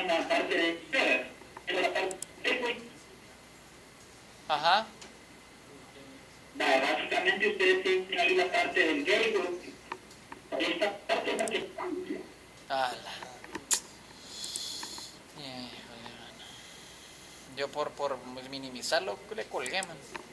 en la parte de izquierda, en la parte de Ajá. básicamente ustedes tienen ahí la parte del gateway. Esta parte es la que cambia. Ala. Híjole, mano. Yo por minimizarlo le colgué, man.